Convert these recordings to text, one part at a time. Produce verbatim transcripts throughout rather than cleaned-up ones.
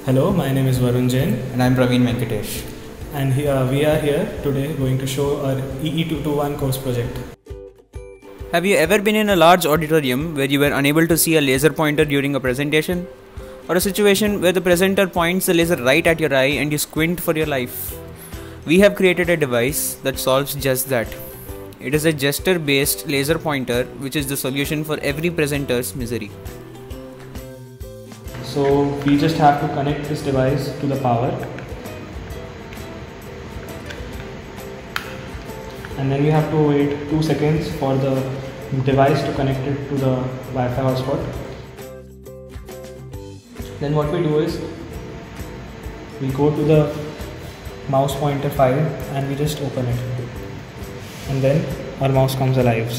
Hello, my name is Varun Jain. And I'm Praveen Venkatesh. And here, uh, we are here today going to show our E E two twenty-one course project. Have you ever been in a large auditorium where you were unable to see a laser pointer during a presentation? Or a situation where the presenter points the laser right at your eye and you squint for your life? We have created a device that solves just that. It is a gesture-based laser pointer which is the solution for every presenter's misery. So we just have to connect this device to the power. And then we have to wait two seconds for the device to connect it to the Wi-Fi hotspot. Then what we do is we go to the mouse pointer file and we just open it, and then our mouse comes alive.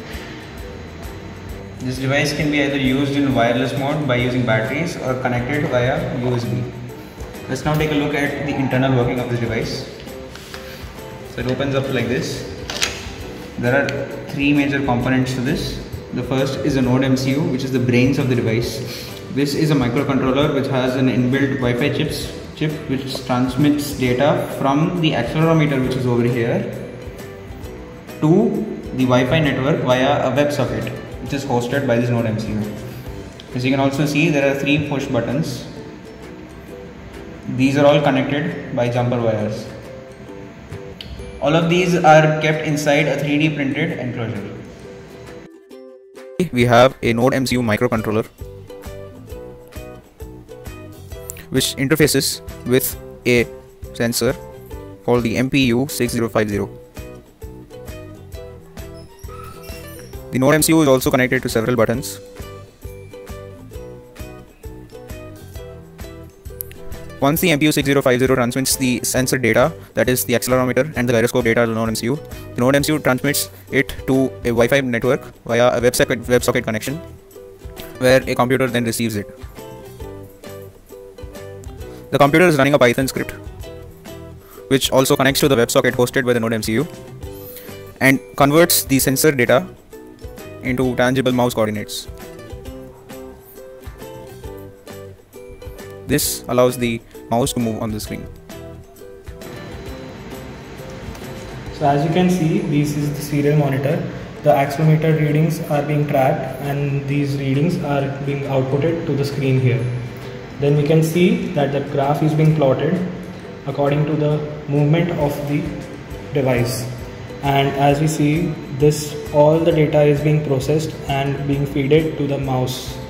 This device can be either used in wireless mode by using batteries or connected via U S B. Let's now take a look at the internal working of this device. So it opens up like this. There are three major components to this. The first is a NodeMCU, which is the brains of the device. This is a microcontroller which has an inbuilt Wi-Fi chips, chip which transmits data from the accelerometer, which is over here, to the Wi-Fi network via a WebSocket, which is hosted by this NodeMCU. As you can also see, there are three push buttons. These are all connected by jumper wires. All of these are kept inside a three D printed enclosure. We have a NodeMCU microcontroller which interfaces with a sensor called the M P U six zero five zero. The NodeMCU is also connected to several buttons. Once the M P U six zero five zero transmits the sensor data, that is the accelerometer and the gyroscope data to the NodeMCU, the NodeMCU transmits it to a Wi-Fi network via a WebSocket, WebSocket connection, where a computer then receives it. The computer is running a Python script, which also connects to the WebSocket hosted by the NodeMCU and converts the sensor data into tangible mouse coordinates. This allows the mouse to move on the screen. So as you can see, this is the serial monitor. The accelerometer readings are being tracked and these readings are being outputted to the screen here. Then we can see that the graph is being plotted according to the movement of the device. And as we see, this all the data is being processed and being fed to the mouse.